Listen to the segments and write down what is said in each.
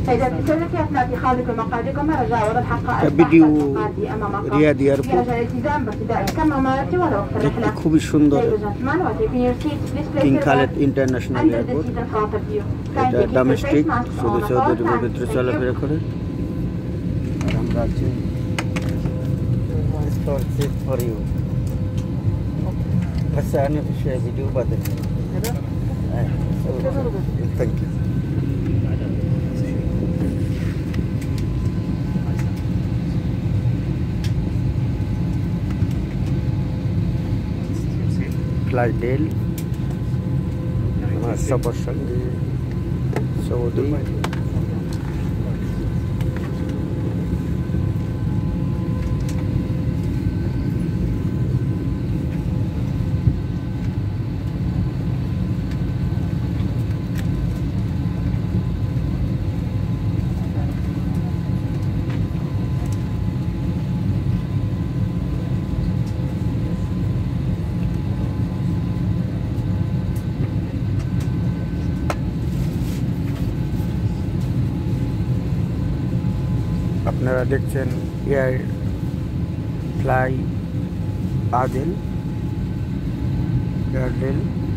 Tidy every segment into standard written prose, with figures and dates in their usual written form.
سيداتي سادتي أثناء اتخاذكم مقعدكم رجاء وضع حقائب video المقعد أمامكم. Riyadh airport يرجى الالتزام بارتداء الكمامات طوال وقت الرحلة. খুবই সুন্দর Ladies and gentlemen, while taking your seats, please place King your Khaled bags International under the airport seat in front of you. এটা Kindly keep your domestic face masks শুধু on at all Saudi আরবের times. ভিতরে Thank you. চলাফেরা করে আর আমরা আছি store seat for you بس أنا في شيء فيديو بعدين ثانك يو fly del আমার সফর সঙ্গে সৌদি আপনারা দেখছেন এয়ার ফ্লাই আদেল এয়ারডেল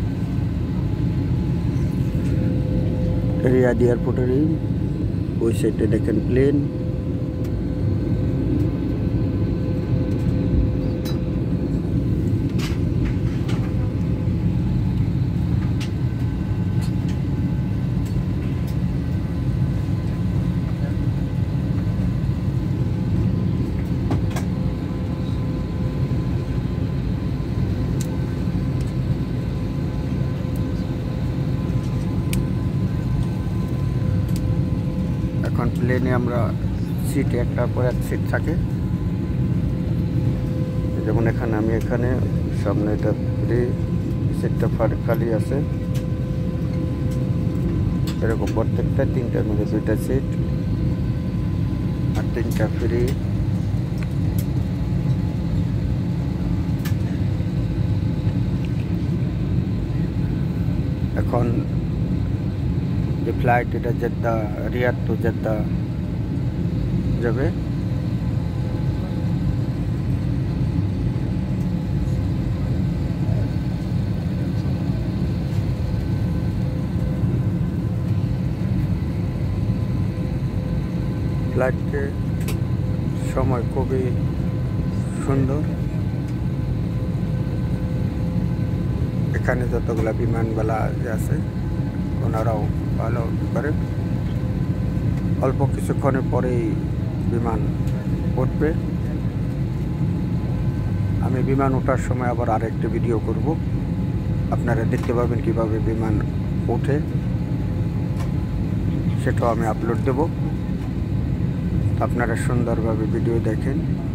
রিয়াদ এয়ারপোর্টেরই ওই সাইডে দেখেন প্লেন এখন প্লেনে আমরা সিটে একটার পর এক সিট থাকে যেমন এখানে আমি এখানে সামনে এটা ফ্রি সিটটা খালি আছে এরকম প্রত্যেকটা তিনটার মধ্যে দুইটা সিট আর তিনটা ফ্রি এখন যে ফ্লাইট এটা জেদ্দা রিয়াদ টু জেদ্দা যাবে ফ্লাইটে সময় খুবই সুন্দর এখানে যতগুলা বিমানবালা আছে ওনারাও ভালো করে অল্প কিছুক্ষণের পরেই বিমান উঠবে আমি বিমান ওঠার সময় আবার আরেকটি ভিডিও করব আপনারা দেখতে পাবেন কিভাবে বিমান ওঠে সেটাও আমি আপলোড দেব আপনারা সুন্দরভাবে ভিডিও দেখেন